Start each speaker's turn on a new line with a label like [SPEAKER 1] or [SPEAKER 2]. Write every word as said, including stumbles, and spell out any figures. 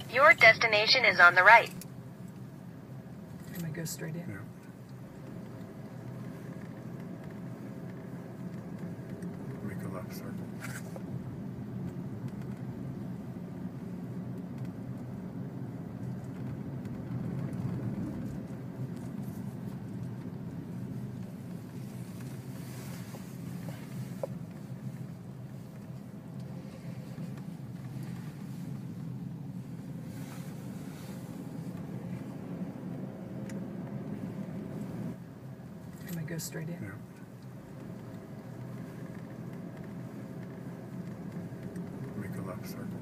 [SPEAKER 1] Your destination is on the right.
[SPEAKER 2] Can I go straight in?
[SPEAKER 3] Yeah. Make a left circle.
[SPEAKER 2] Can I go straight in?
[SPEAKER 3] Yeah. Make a left circle.